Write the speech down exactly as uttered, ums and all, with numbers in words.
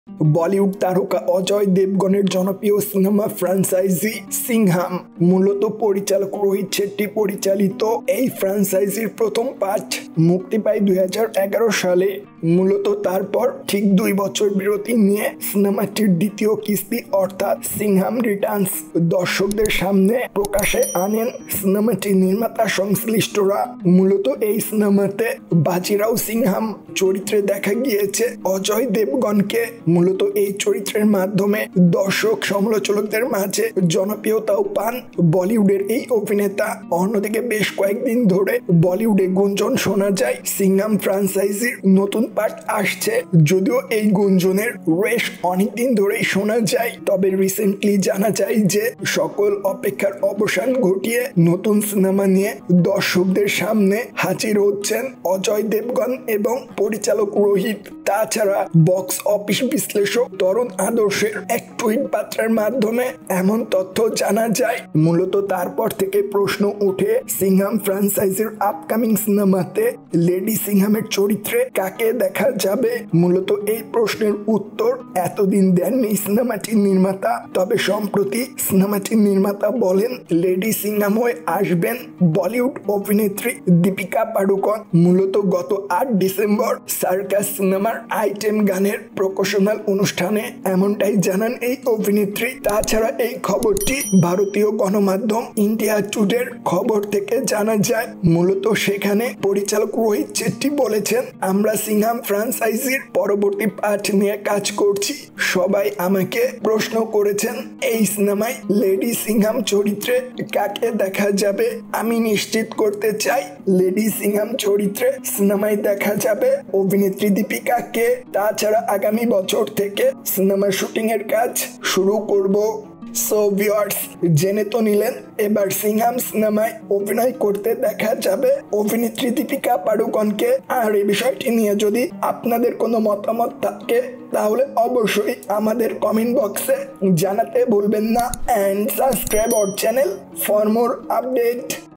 বলিউড তারকা অজয় দেবগনের জনপ্রিয় cinema franchise Singham মূলত পরিচালক রোহিত শেট্টি পরিচালিত এই ফ্র্যাঞ্চাইজির প্রথম পার্ট মুক্তি পায় দুই হাজার এগারো সালে। মূলত তারপর ঠিক দুই বছর বিরতি নিয়ে সিনেমাটির দ্বিতীয় কিস্তি অর্থাৎ সিংহাম রিটার্নস দর্শকদের সামনে প্রকাশে আনেন সিনেমাটির নির্মাতা সংশ্লিষ্টরা। মূলত এই সিনেমাতে বাজিরাও সিংহাম চরিত্রে দেখা গিয়েছে অজয় দেবগনকে। মূলত এই চরিত্রের মাধ্যমে দর্শক সমালোচকদের মাঝে জনপ্রিয়তাও পান বলিউডের এই অভিনেতা। অন্যদিকে বেশ কয়েকদিন ধরে বলিউডে গুঞ্জন শোনা যায় সিংহাম ফ্র্যাঞ্চাইজির নতুন পার্ট আসছে। যদিও এই গুঞ্জনের রেশ অনেকদিন ধরেই শোনা যায়, তবে রিসেন্টলি জানা যায় যে সকল অপেক্ষার অবসান ঘটিয়ে নতুন সিনেমা নিয়ে দর্শকদের সামনে হাজির হচ্ছেন অজয় দেবগন এবং পরিচালক রোহিত। তাছাড়া বক্স অফিস বিশ্লেষক তরুণ আদর্শের এক টুইট বার্তার মাধ্যমে এমন তথ্য জানা যায়। মূলত তারপর থেকে প্রশ্ন উঠে সিংহাম ফ্র্যাঞ্চাইজির আপকামিং সিনেমাতে লেডি সিংহামের চরিত্রে কাকে দেখা যাবে। মূলত এই প্রশ্নের উত্তর এতদিন দেননি সিনেমাটির নির্মাতা, তবে সম্প্রতি সিনেমাটির নির্মাতা বলেন লেডি সিংহাম হয়ে আসবেন বলিউড অভিনেত্রী দীপিকা পাডুকোন। মূলত গত আট ডিসেম্বর সার্কাস সিনেমার আইটেম গানের প্রকাশনাল অনুষ্ঠানে এমনটাই জানান এই অভিনেত্রী। তাছাড়া এই খবরটি ভারতীয় গণমাধ্যম ইন্ডিয়া টুডের খবর থেকে জানা যায়। মূলত সেখানে পরিচালক রোহিত শেট্টি বলেছেন, আমরা সিংহাম ফ্র্যাঞ্চাইজির পরবর্তী পার্ট নিয়ে কাজ করছি। সবাই আমাকে প্রশ্ন করেছেন এই সিনেমায় লেডি সিংহাম চরিত্রে কাকে দেখা যাবে। আমি নিশ্চিত করতে চাই লেডি সিংহাম চরিত্রে সিনেমায় দেখা যাবে অভিনেত্রী দীপিকাকে। তাছাড়া আগামী বছর থেকে সিনেমার শুটিং এর কাজ শুরু করব। সো ভিউয়ার্স, জেনে তো নিলেন এবার সিংহাম সিনেমায় অভিনয় করতে দেখা যাবে অভিনেত্রী দীপিকা পাডুকোনকে। আর এই বিষয়টি নিয়ে যদি আপনাদের কোনো মতামত থাকে তাহলে অবশ্যই আমাদের কমেন্ট বক্সে জানাতে ভুলবেন না। And subscribe our channel for more update.